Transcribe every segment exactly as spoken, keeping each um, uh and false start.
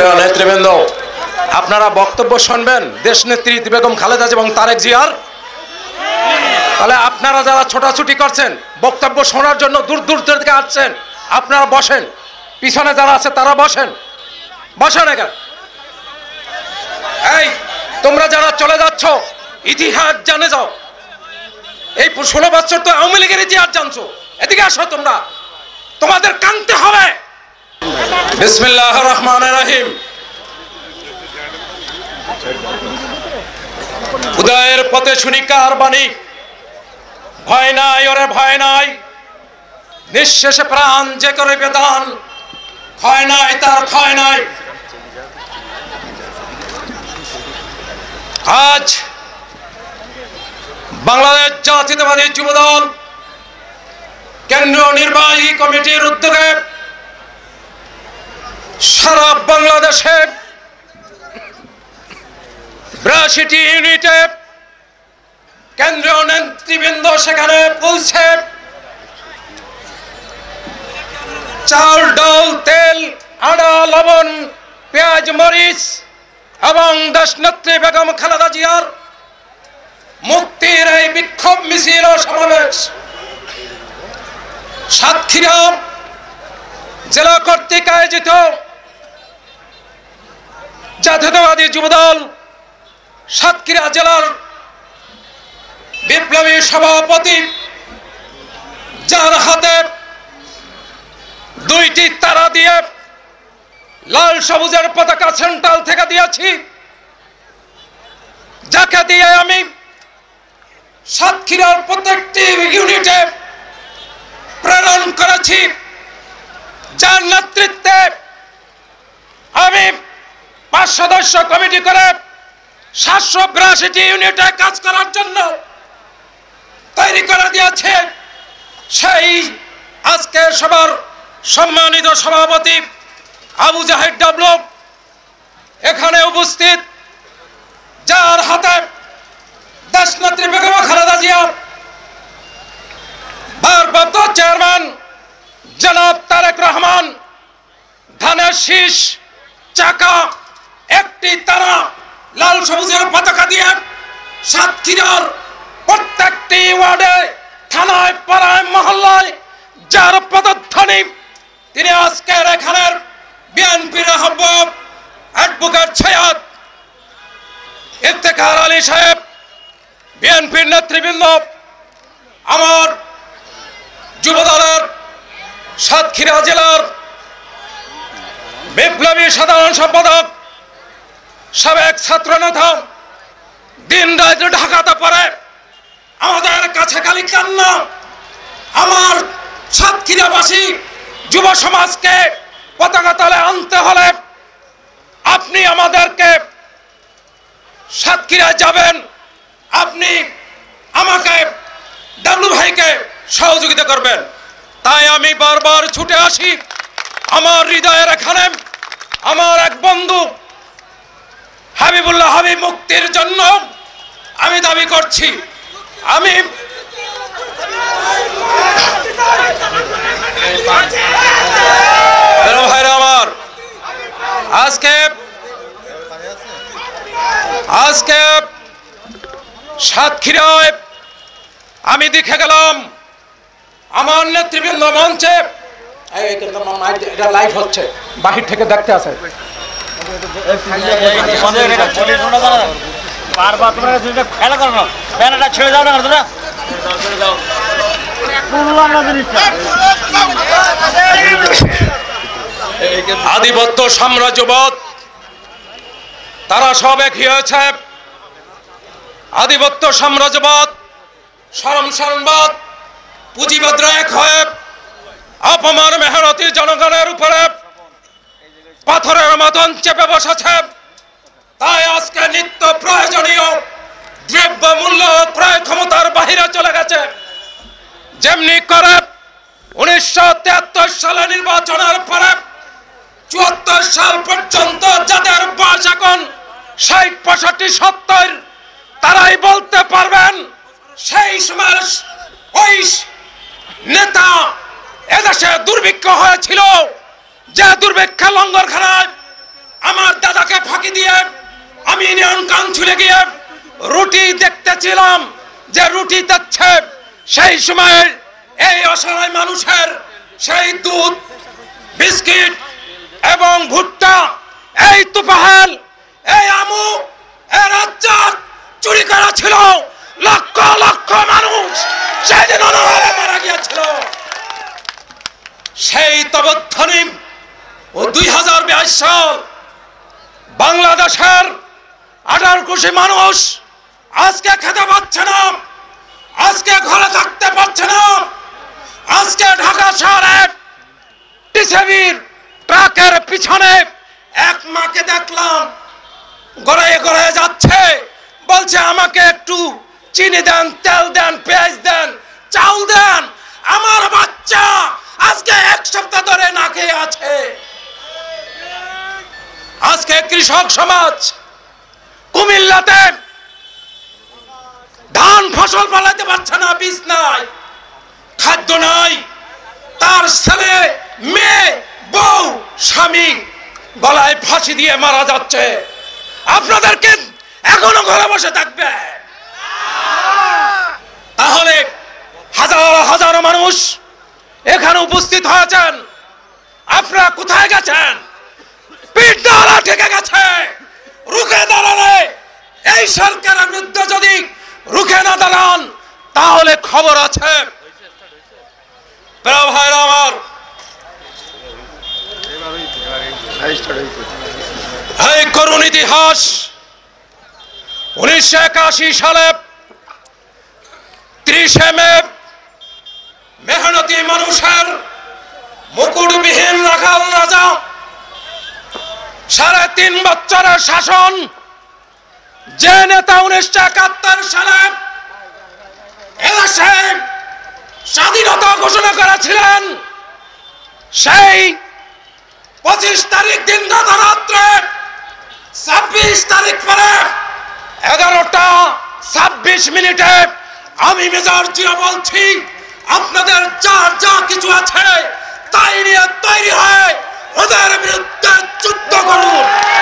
প্রিয় নেতৃবৃন্দ, আপনারা বক্তব্য শুনবেন দেশনেত্রী বেগম খালেদা এবং তারেক জিয়ার। তাহলে আপনারা যারা ছোটাছুটি করছেন বক্তব্য শোনার জন্য দূর দূর থেকে আসছেন, আপনারা বসেন। পিছনে যারা আছে তারা বসেন, বসেন এখানে। এই তোমরা যারা চলে যাচ্ছ ইতিহাস জানে যাও। এই ষোলো বছর তো আওয়ামী লীগের ইতিহাস জানছো, এদিকে আসো তোমরা, তোমাদের কানতে হবে। বিসমিল্লাহির রহমানির রহিম। উদয়ের পথে শুনি কার বাণী, ভয় নাই ওরে ভয় নাই, নিঃশেষে প্রাণ যে করে বেদান, ক্ষয় নাই তার ক্ষয় নাই। আজ বাংলাদেশ জাতীয়তাবাদী যুবদল কেন্দ্রীয় নির্বাহী কমিটির উদ্যোগে সারা বাংলাদেশে বিরাশিটি ইউনিটে কেন্দ্রীয় নেতৃবৃন্দ সেখানে পৌঁছে চাল ডাল তেল আদা লবণ পেঁয়াজ মরিচ এবং দেশনেত্রী বেগম খালেদা জিয়ার মুক্তির এই বিক্ষোভ মিছিল ও সমাবেশ সাতক্ষীরা জেলা কর্তৃক আয়োজিত জাতীয়তাবাদী যুবদল সাতক্ষীরা জেলার বিপ্লবী সভাপতি, যার হাতে দুইটি তারা দিয়ে লাল সবুজের পতাকা সেন্ট্রাল থেকে দিয়েছি, যাকে দিয়ে আমি সাতক্ষীরার প্রত্যেকটি ইউনিটে প্রেরণ করেছি, যার নেতৃত্বে আমি পাঁচ সদস্য কমিটি করে সাতশো বিরাশিটি ইউনিটে কাজ করার জন্য তৈরি করে দিয়েছে। সেই আজকে সবার সম্মানিত সভাপতি আবু জাহেদ ডাবলু এখানে উপস্থিত, যার হাতে দেশনেত্রী বেগম খালেদা জিয়া, ভারপ্রাপ্ত চেয়ারম্যান জনাব তারেক রহমান, ধানের শীষ চাকা একটি তারা লাল সবুজের পতাকা দিয়ে সাতক্ষীরার প্রত্যেকটি ওয়ার্ডে থানায় পাড়ায় মহল্লায় যার পদধ্বনি, তিনি আজকের এখানের বিএনপির আহ্বায়ক অ্যাডভোকেট সৈয়দ ইফতেখার আলী সাহেব, বিএনপির নেতৃবৃন্দ, আমার যুবদলের সাতক্ষীরা জেলার বিপ্লবী সাধারণ সম্পাদক সাবেক ছাত্র নেতা, দিন রাত ঢাকাতে পড়ে আমাদের কাছে খালি কান্না। আমার সাতক্ষীরাবাসী যুব সমাজকে পতাকা তলে আনতে হলে আপনি আমাদেরকে সাতক্ষীরায় যাবেন, আপনি আমাকে ডাবলু ভাইকে সহযোগিতা করবেন। তাই আমি বারবার ছুটে আসি। আমার হৃদয়ের এখানে আমার এক বন্ধু হাবিবুল্লাহ হাবিব মুক্তির জন্য আমি দাবি করছি। আমি ভাইরা আমার, আজকে আজকে সাতক্ষীরায় আমি দেখে গেলাম আমার নেতৃবৃন্দ মঞ্চে, এটা লাইভ হচ্ছে, বাহির থেকে দেখতে আছে, আধিপত্য সাম্রাজ্যবাদ তারা সব একই হয়েছে। আধিপত্য সাম্রাজ্যবাদ, শরম সংবাদ, পুঁজিবাদরা এক হয়ে অপমান মেহনতি জনগণের উপরে পাথরের মতন চেপে বসেছে। তাই আজকে নিত্য প্রয়োজনীয় দ্রব্য মূল্য ক্রয় ক্ষমতার বাহিরে চলে গেছে। যেমনি করে উনিশশো তিয়াত্তর সালে নির্বাচনের পরে চুয়াত্তর সাল পর্যন্ত যাদের বয়স এখন ষাট পঁয়ষট্টি সত্তর, তারাই বলতে পারবেন সেই সময় ওই নেতা এদেশে দুর্ভিক্ষ হয়েছিল, যে দুর্ভিক্ষে লঙ্গরখানায় আমার দাদাকে ফাঁকি দিয়ে আমি ইউনিয়ন কাউন্সিলে গিয়ে রুটি দেখতেছিলাম যে রুটি দিচ্ছে, সেই সময় এই অসহায় মানুষের সেই দুধ, বিস্কিট এবং ভুট্টা, এই তুফাহাল, এই আমু এর রাজ্জাক চুরি করা ছিল। লক্ষ লক্ষ মানুষ সেদিন অনাহারে মারা গিয়েছিল। সেই তবধ্বনি ও দুই হাজার বাইশ সাল বাংলাদেশের আঠারো কোটি মানুষ আজকে খেতে পাচ্ছে না, আজকে ঘরে থাকতে পারছে না। আজকে ঢাকা শহরে টিসিবির ট্রাকের পিছনে এক মাকে দেখলাম গড়াইয়ে গড়াইয়ে যাচ্ছে, বলছে আমাকে একটু চিনি দেন, তেল দেন, পেঁয়াজ দেন, চাউল দেন। আমার বাচ্চা আজকে এক সপ্তাহ ধরে না খেয়ে আছে। আজকে কৃষক সমাজ কুমিল্লাতে ধান ফসল ফলাতে পারছে না, বীজ নাই, খাদ্য নাই, তার ছেলে মেয়ে বউ স্বামী গলায় ফাঁসি দিয়ে মারা যাচ্ছে। আপনাদেরকে এখনো ঘরে বসে থাকবে? তাহলে হাজার হাজার মানুষ এখানে উপস্থিত হয়েছেন, আপনারা কোথায় গেছেন? পিঠ দ্বারা ঠেকে গেছে, রুখে দাঁড়ালে এই সরকারের বিরুদ্ধে যদি রুখে না দাঁড়ান তাহলে খবর আছে। প্রিয় ভাইরা আমার, এই করুণ ইতিহাস উনিশশো একাশি সালে ত্রিশে মে মেহনতি মানুষের মুকুটবিহীন রাখাল রাজা সাড়ে তিন বছরের শাসন, যে নেতা উনিশশো একাত্তর সালে এদেশে স্বাধীনতা ঘোষণা করেছিলেন, সেই পঁচিশ তারিখ দিন রাত্রে ছাব্বিশ তারিখ পরে এগারোটা ছাব্বিশ মিনিটে আমি মেজর জিয়া বলছি, আপনাদের যা যা কিছু আছে তাই নিয়ে তৈরি হয় ওদের বিরুদ্ধে যুদ্ধ করুন।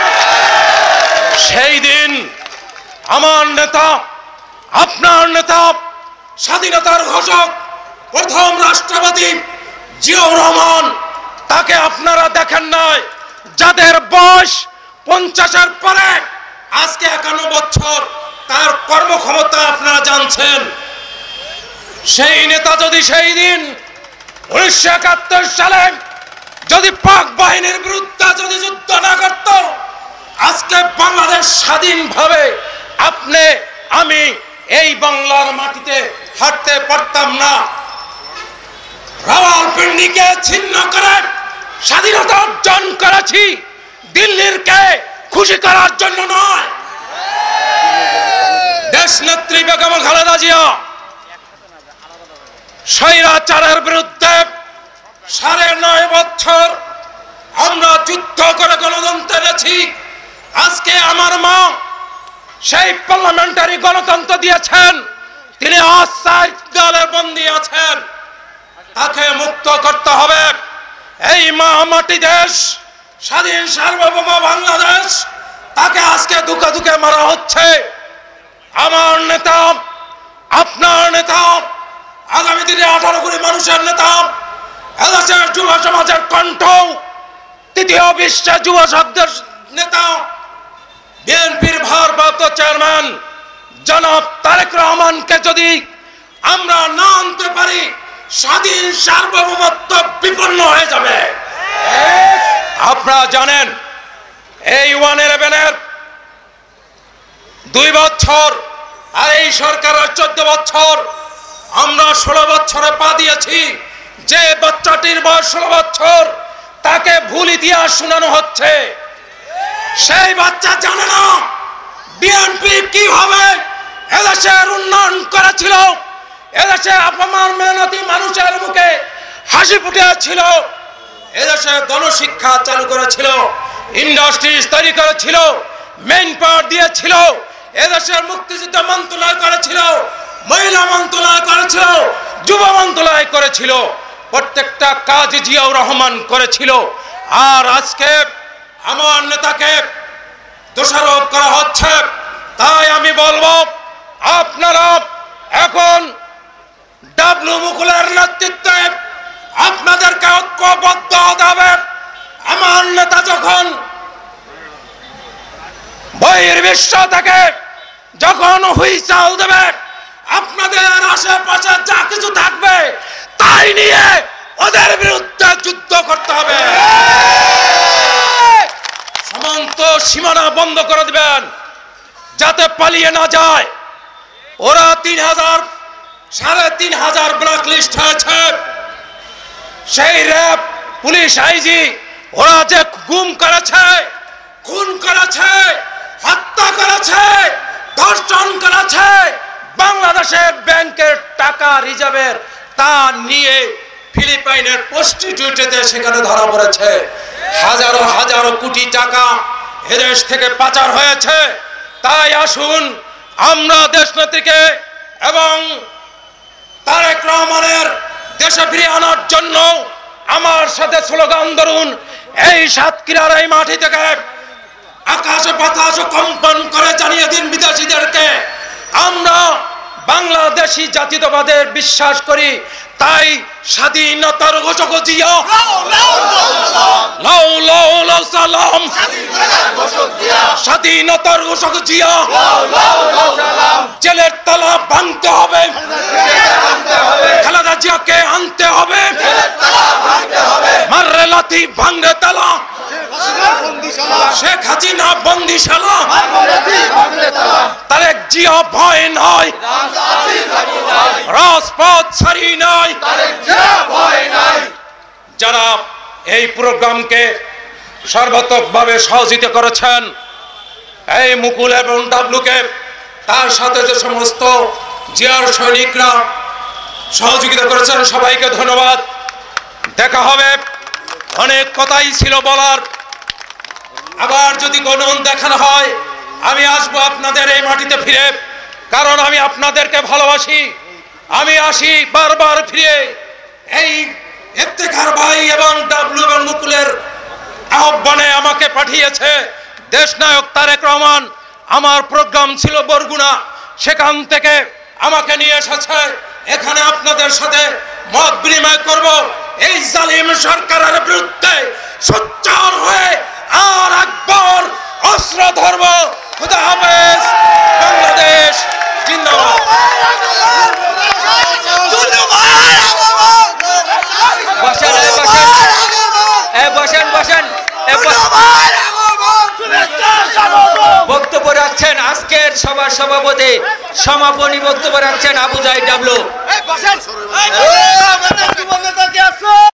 সেই দিন আমার নেতা, আপনার নেতা, স্বাধীনতার ঘোষক প্রথম রাষ্ট্রপতি জিয়াউর রহমান, তাকে আপনারা দেখেন নাই, যাদের বয়স পঞ্চাশের পরে আজকে একান্ন বছর, তার কর্মক্ষমতা আপনারা জানছেন। সেই নেতা যদি সেই দিন উনিশশো একাত্তর সালে যদি পাক বাহিনীর বিরুদ্ধে যদি যুদ্ধ না করত, আজকে বাংলাদেশ স্বাধীনভাবে আপনি আমি এই বাংলার মাটিতে হাঁটতে পারতাম না। রাওয়ালপিন্ডিকে ছিন্ন করে স্বাধীনতা অর্জন করেছি, দিল্লির কে খুশি করার জন্য নয়। দেশ নেত্রী বেগম খালেদা জিয়া স্বৈরাচারের বিরুদ্ধে সাড়ে নয় বছর আমরা যুদ্ধ করে গণতন্ত্র এনেছি। আজকে আমার মা সেই পার্লামেন্টারি গণতন্ত্র দিয়েছেন, তিনি আশ্রয় বন্দী আছেন, তাকে মুক্ত করতে হবে। এই মা মাটি দেশ, স্বাধীন সার্বভৌম বাংলাদেশ, তাকে আজকে দুঃখে দুঃখে মারা হচ্ছে। আমার নেতা, আপনার নেতা, আগামী দিনে আঠারো কোটি মানুষের নেতা, এদেশের যুব সমাজের কণ্ঠ, তৃতীয় বিশ্বের যুব শব্দের নেতা, বিএনপির ভারপ্রাপ্ত চেয়ারম্যান জনাব তারেক রহমানকে যদি আমরা না আনতে পারি, স্বাধীন সার্বভৌমত্ব বিপন্ন হয়ে যাবে। আপনারা জানেন এই ওয়ান ইলেভেনের দুই বছর আর এই সরকারের চোদ্দ বছর, আমরা ষোলো বছরে পা দিয়েছি। যে বাচ্চাটির বয়স ষোলো বছর, তাকে ভুল ইতিহাস শোনানো হচ্ছে। সেই বাচ্চা জানে না বিএনপি কিভাবে এদেশের উন্নয়ন করেছিল, এদেশে আপনার মেহনতি মানুষের মুখে হাসি ফুটিয়েছিল, এদেশে গণশিক্ষা চালু করেছিল, ইন্ডাস্ট্রিজ তৈরি করেছিল, মেইন পাওয়ার দিয়েছিল, এদেশের মুক্তিযুদ্ধ মন্ত্রণালয় করেছিল, মহিলা মন্ত্রণালয় করেছিল, যুব মন্ত্রণালয় করেছিল, প্রত্যেকটা কাজ জিয়াউর রহমান করেছিল। আর আজকে আমার নেতাকে দোষারোপ করা হচ্ছে। তাই আমি বলবো আপনারা এখন ডাবলু মুকুলের নেতৃত্বে আপনাদেরকে ঐক্যবদ্ধ হতে হবে। আমার নেতা যখন বহির বিশ্ব থেকে যখন হুইসাল দেবে, আপনাদের আশেপাশে যা কিছু থাকবে তাই নিয়ে ওদের বিরুদ্ধে যুদ্ধ করতে হবে। সীমান্ত সীমানা বন্ধ করে দিবেন যাতে পালিয়ে না যায়। ওরা তিন হাজার সাড়ে তিন হাজার ব্ল্যাক লিস্ট হয়েছে। সেই র্যাব পুলিশ আইজি ওরা যে গুম করেছে, খুন করেছে, হত্যা করেছে, ধর্ষণ করেছে, বাংলাদেশের ব্যাংকের টাকা রিজার্ভের তা নিয়ে ফিলিপাইনের প্রস্টিটিউটে সেখানে ধরা পড়েছে। হাজারো হাজারো কোটি টাকা এদেশ থেকে পাচার হয়েছে। তাই আসুন আমরা দেশনেত্রীকে এবং তারেক রহমানের দেশে ফিরিয়ে আনার জন্য আমার সাথে স্লোগান ধরুন। এই সাতক্ষীরার এই মাটি থেকে আকাশে বাতাস কম্পন করে জানিয়ে দিন বিদেশিদেরকে আমরা বাংলাদেশি জাতীয়তাবাদের বিশ্বাস করি। তাই স্বাধীনতার ঘোষক জিয়া লাউ লাউ লাউ সালাম, স্বাধীনতার ঘোষক জিয়া জেলের তালা ভাঙতে হবে, খালেদা জিয়াকে আনতে হবে, মাররে লাথি ভাঙরে তালা, শেখ হাসিনা বন্দিশালা, তারেক জিয়া ভয় নয়, রাজপথ ছাড়ি নাই। যারা এই প্রোগ্রামকে সর্বাত্মকভাবে সহযোগিতা করেছেন, এই মুকুল এবং ডাবলুকে, তার সাথে যে সমস্ত জিয়ার সৈনিকরা সহযোগিতা করেছেন, সবাইকে ধন্যবাদ। দেখা হবে। অনেক কথাই ছিল বলার, আবার যদি কোনো দেখানো হয় আমি আসবো আপনাদের এই মাটিতে ফিরে, কারণ আমি আপনাদেরকে ভালোবাসি। আমি আসি বারবার ফিরে। এই ইফতেখার ভাই এবং ডাবলু এবং মুকুলের আহ্বানে আমাকে পাঠিয়েছে দেশনায়ক তারেক রহমান। আমার প্রোগ্রাম ছিল বরগুনা, সেখান থেকে আমাকে নিয়ে এসেছে এখানে আপনাদের সাথে মত বিনিময় করব। এই জালিম সরকারের বিরুদ্ধে সোচ্চার হয়ে আর একবার অস্ত্র ধরব। খুদা হাফেজ। বাংলাদেশ জিন্দাবাদ। বসেন বসেন বক্তব্য রাখছেন আজকের সভার সভাপতি, সমাপনী বক্তব্য রাখছেন আবু জাহিদ ডাবলু।